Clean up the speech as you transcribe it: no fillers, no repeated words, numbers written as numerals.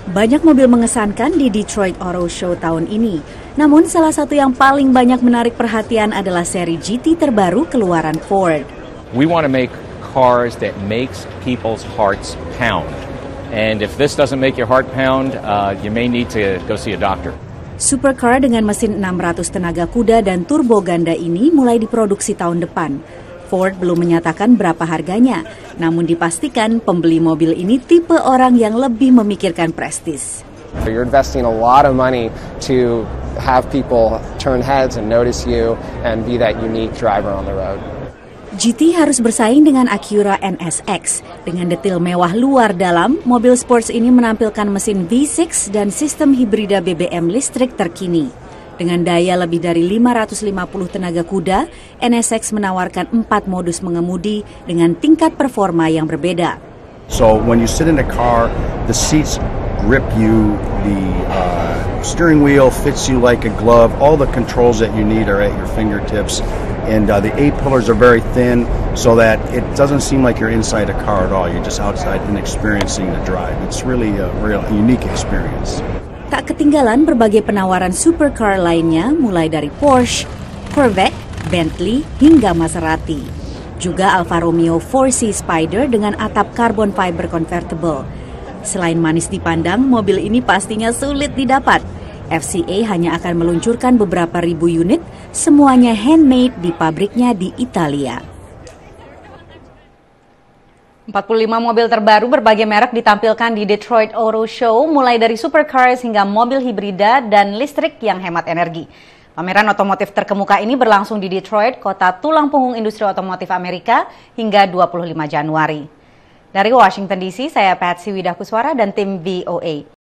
Banyak mobil mengesankan di Detroit Auto Show tahun ini. Namun salah satu yang paling banyak menarik perhatian adalah seri GT terbaru keluaran Ford. We want to make cars that makes people's hearts pound. And if this doesn't make your heart pound, you may need to go see a doctor. Supercar dengan mesin 600 tenaga kuda dan turbo ganda ini mulai diproduksi tahun depan. Ford belum menyatakan berapa harganya, namun dipastikan pembeli mobil ini tipe orang yang lebih memikirkan prestis. You're investing a lot of money to have people turn heads and notice you and be that unique driver on the road. GT harus bersaing dengan Acura NSX. Dengan detail mewah luar dalam, mobil sports ini menampilkan mesin V6 dan sistem hibrida BBM listrik terkini. Dengan daya lebih dari 550 tenaga kuda, NSX menawarkan 4 modus mengemudi dengan tingkat performa yang berbeda. So when you sit in the car, the seats grip you, the steering wheel fits you like a glove. All the controls that you need are at your fingertips. And the A-pillars are very thin so that it doesn't seem like you're inside a car at all. You're just outside and experiencing the drive. It's really a real unique experience. Tak ketinggalan berbagai penawaran supercar lainnya mulai dari Porsche, Corvette, Bentley hingga Maserati. Juga Alfa Romeo 4C Spider dengan atap carbon fiber convertible. Selain manis dipandang, mobil ini pastinya sulit didapat. FCA hanya akan meluncurkan beberapa ribu unit, semuanya handmade di pabriknya di Italia. 45 mobil terbaru berbagai merek ditampilkan di Detroit Auto Show, mulai dari supercars hingga mobil hibrida dan listrik yang hemat energi. Pameran otomotif terkemuka ini berlangsung di Detroit, kota tulang punggung industri otomotif Amerika, hingga 25 Januari. Dari Washington DC, saya Patsy Widah Kuswara dan tim VOA.